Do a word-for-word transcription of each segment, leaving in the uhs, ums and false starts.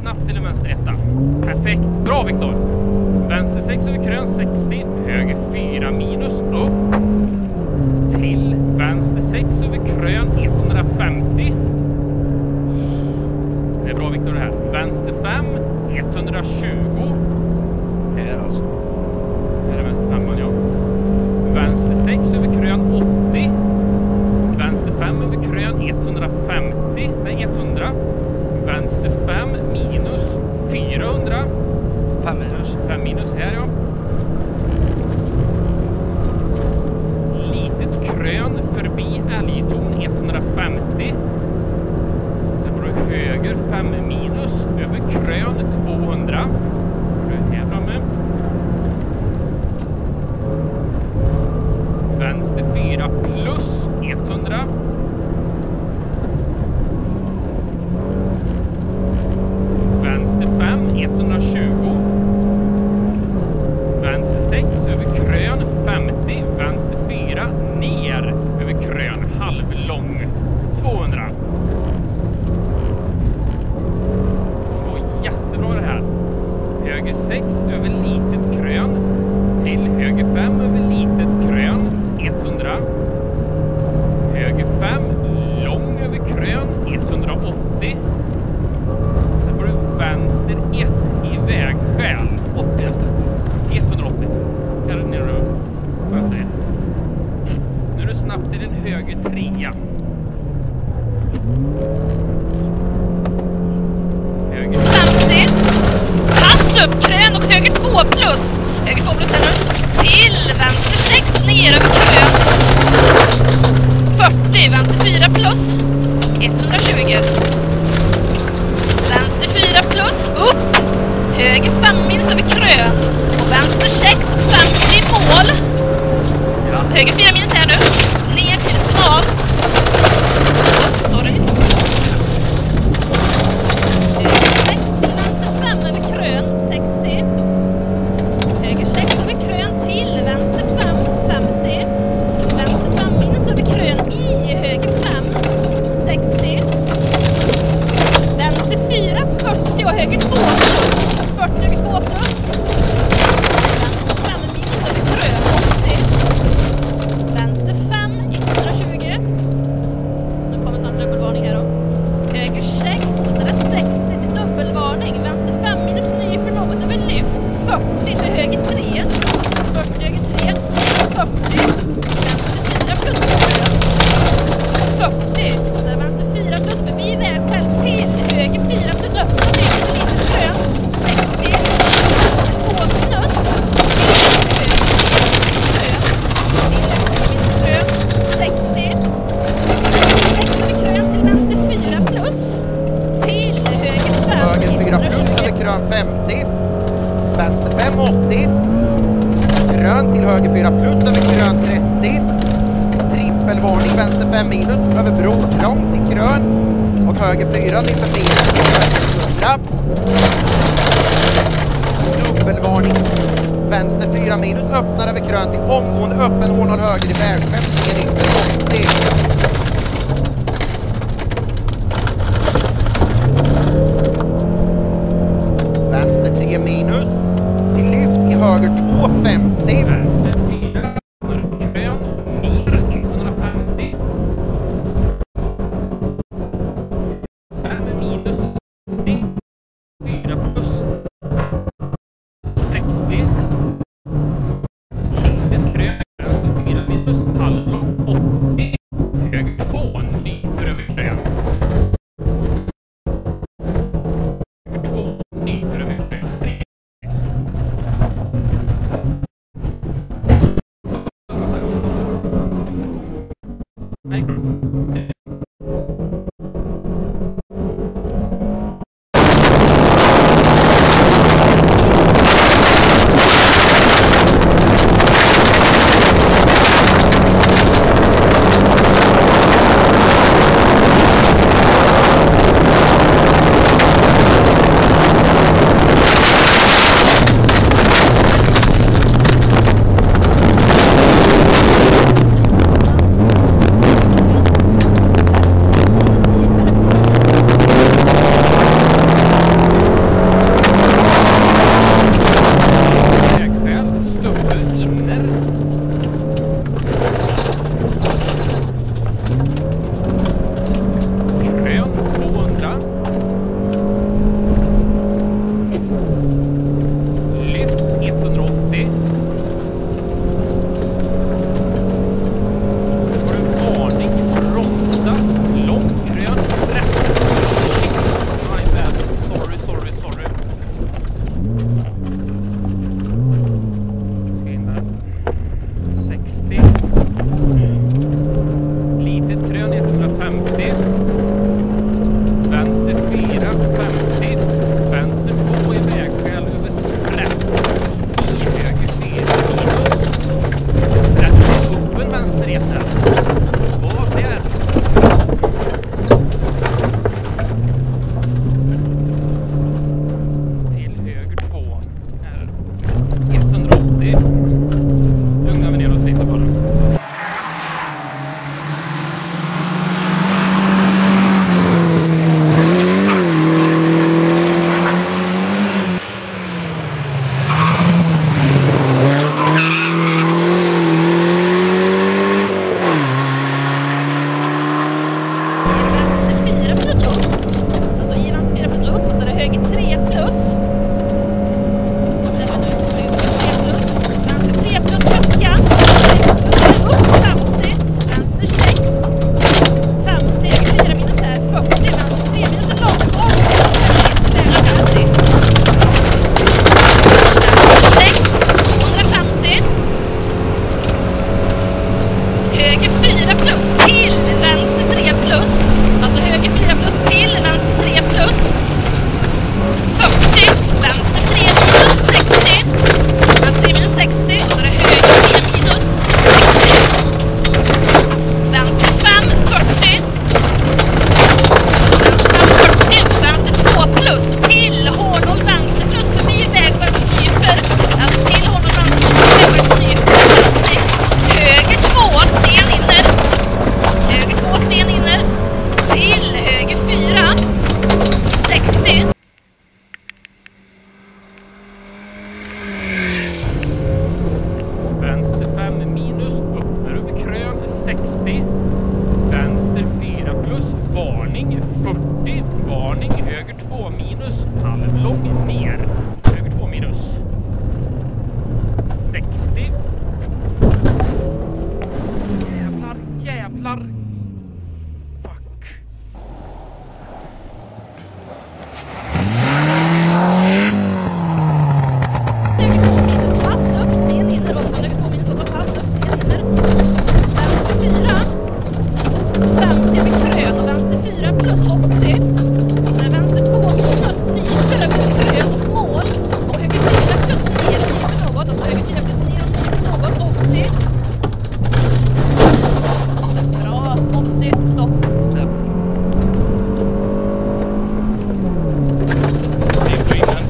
snabbt till en vänster etta. Perfekt. Bra Viktor. Vänster sex över krön sextio. Höger fyra minus upp. Till vänster sex över krön etthundrafemtio. Det är bra Viktor det här. Vänster fem etthundratjugo. Här alltså. Här är vänster femman, ja. Vänster sex över krön åttio. Vänster fem över krön etthundrafemtio. Nej, etthundra. Vänster fem minus fyrahundra. fem minus. fem minus här, ja. Litet krön förbi älgtorn etthundrafemtio. Sen får du höger fem minus över krön tvåhundra. Du är här framme. Vänster fyra plus etthundra. Vänster fem etthundratjugo. Vänster sex över krön femtio. Vänster fyra ner över krön halvlång tvåhundra. Så jättebra det här. Höger sex över litet krön till höger fem över litet krön etthundra. Höger fem lång över krön etthundraåttio. Sen får du vänster ett i vägskäl åttio. etthundraåttio. Här är nere nu. Vänster ett. Nu är du snabbt till en höger trea. Höger femtio. Pass upp krön och höger två plus. Höger två plus här nu. Till vänster sex ner över krön. fyrtio. Vänster fyra plus. etthundratjugo. Vänster fyra plus. Upp. Höger fem minus över krön. Och vänster sex femtio i mål. Ja. Höger fyra minus här nu. Ner till smal. Upp, sorry. Höger sex till vänster fem över krön. sextio. Höger sex över krön till vänster fem femtio. Vänster fem minus över krön i höger fem sextio. Vänster fyra fyrtio och höger två fyrtio höger två plus. Vänster fem minus över krön åttio. Vänster fem etthundratjugo. Nu kommer snart dubbelvarning här då. Höger sex och där sextio till dubbelvarning. Vänster fem minus ny för något över lyft. fyrtio till höger tre. fyrtio höger tre. fyrtio. Vänster fyra plus fyrtio. Där vänster fyra plus förbi vägskäl till höger fyra plus öppna till lite krön. sextio. två minus. Krön. sextio. sextio krön till vänster fyra plus. Till höger fem. Höger fyra plus över krön femtio. Vänster fem åttio. Krön till höger fyra plus över krön trettio. Trippelvarning vänster fem minus över brokrång till krön. Och höger fyra nyper fyra till hundra. Dubbelvarning vänster fyra minus öppnar över krön till omgående öppen hål höger i vägskäl till nyper åttio. Vänster tre minus till lyft i höger två femtio. vänster fyra krön ner etthundrafemtio. fem minus sextio. fyra plus sextio. Litet krön vänster fyra minus halvlång åttio. grön mot mål. Och höger fyra plus ner nyper något. Och så höger fyra plus ner och nyper något. åttio. Bra, åttio, stopp. Det är på innan.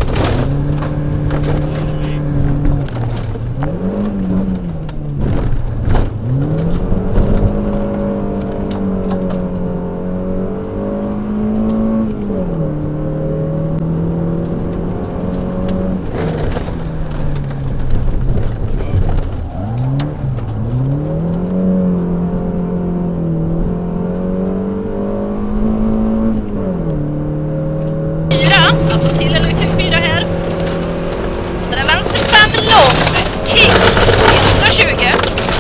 Alltså till eller till fyra här. Så det är vänster fem lång. Kick. etthundratjugo.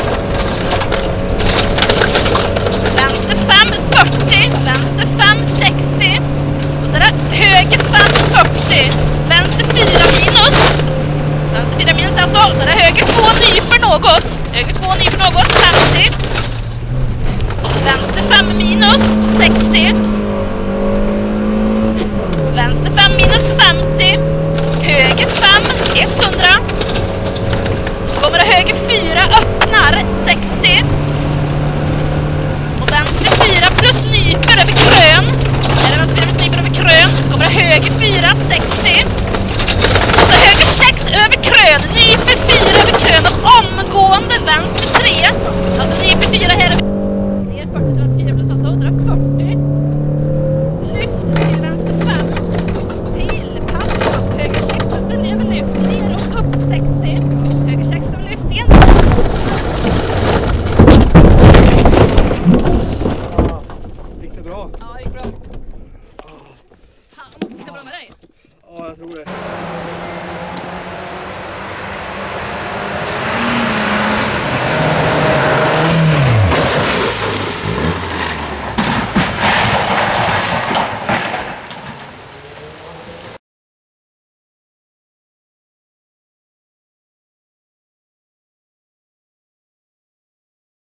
Vänster fem fyrtio. Vänster fem sextio. Och så är det höger fem fyrtio. Vänster fyra minus. Vänster fyra minus alltså. Så är det höger två nyper något. Höger två nyper något. femtio. Vänster fem minus. sextio. Vänster fem minus femtio. Höger fem etthundra. Så kommer det höger fyra öppnar sextio. Och vänster fyra plus nyper över krön. Är det vänster fyra plus nyper över krön. Så kommer det höger fyra sextio. Och så höger sex över krön. Nyper fyra över krön. Och omgående vänster tre. Alltså nyper fyra här över. Ner fyrtio till vänster fyra plus alltså. Så det är fyrtio. Lyft till vänster fem. Höger sex över lyft ner och upp sextio. Höger sex över lyft sten. Gick det bra? Ja, det gick bra. Han måste hitta bra med dig. Ja, jag tror det.